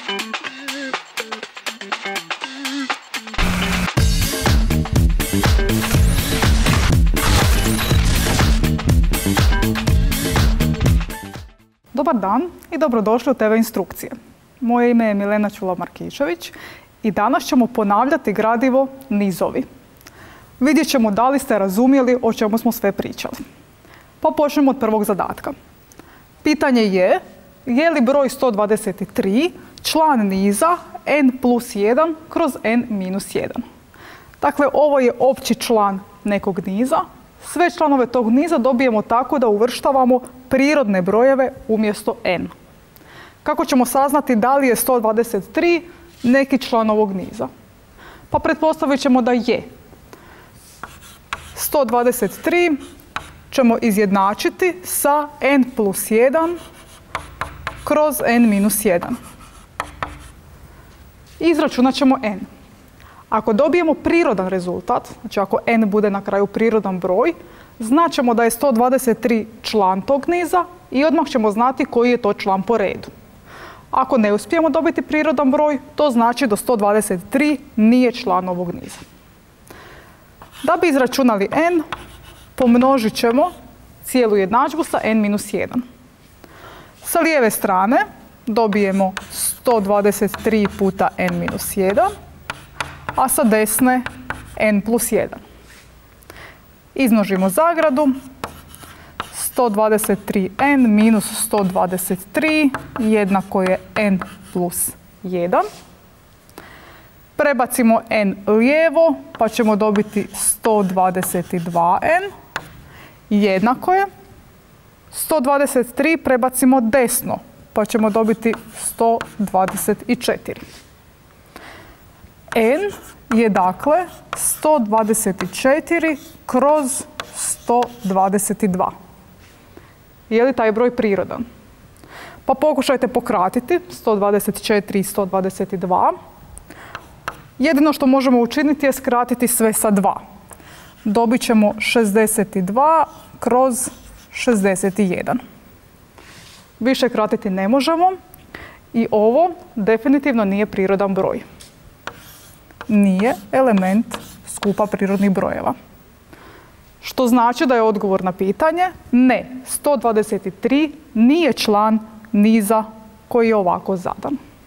Dobar dan i dobrodošli u TV instrukcije. Moje ime je Milena Čula-Markičević i danas ćemo ponavljati gradivo nizovi. Vidjet ćemo da li ste razumjeli o čemu smo sve pričali. Pa počnemo od prvog zadatka. Pitanje je li broj 123 član niza n plus 1 kroz n minus 1. Dakle, ovo je opći član nekog niza. Sve članove tog niza dobijemo tako da uvrštavamo prirodne brojeve umjesto n. Kako ćemo saznati da li je 123 neki član ovog niza? Pa pretpostavit ćemo da je. 123 ćemo izjednačiti sa n plus 1 kroz n minus 1. Izračunat ćemo n. Ako dobijemo prirodan rezultat, znači ako n bude na kraju prirodan broj, znaćemo da je 123 član tog niza i odmah ćemo znati koji je to član po redu. Ako ne uspijemo dobiti prirodan broj, to znači da 123 nije član ovog niza. Da bi izračunali n, pomnožit ćemo cijelu jednadžbu sa n minus 1. Sa lijeve strane dobijemo 123 puta n minus 1, a sa desne n plus 1. Izmnožimo zagradu. 123n minus 123 jednako je n plus 1. Prebacimo n lijevo pa ćemo dobiti 122n jednako je 123 prebacimo desno pa ćemo dobiti 124. n je dakle 124 kroz 122. Je li taj broj prirodan? Pa pokušajte pokratiti 124 i 122. Jedino što možemo učiniti je skratiti sve sa 2. Dobit ćemo 62 kroz 61. Više kratiti ne možemo i ovo definitivno nije prirodan broj. Nije element skupa prirodnih brojeva. Što znači da je odgovor na pitanje ne, 123 nije član niza koji je ovako zadan.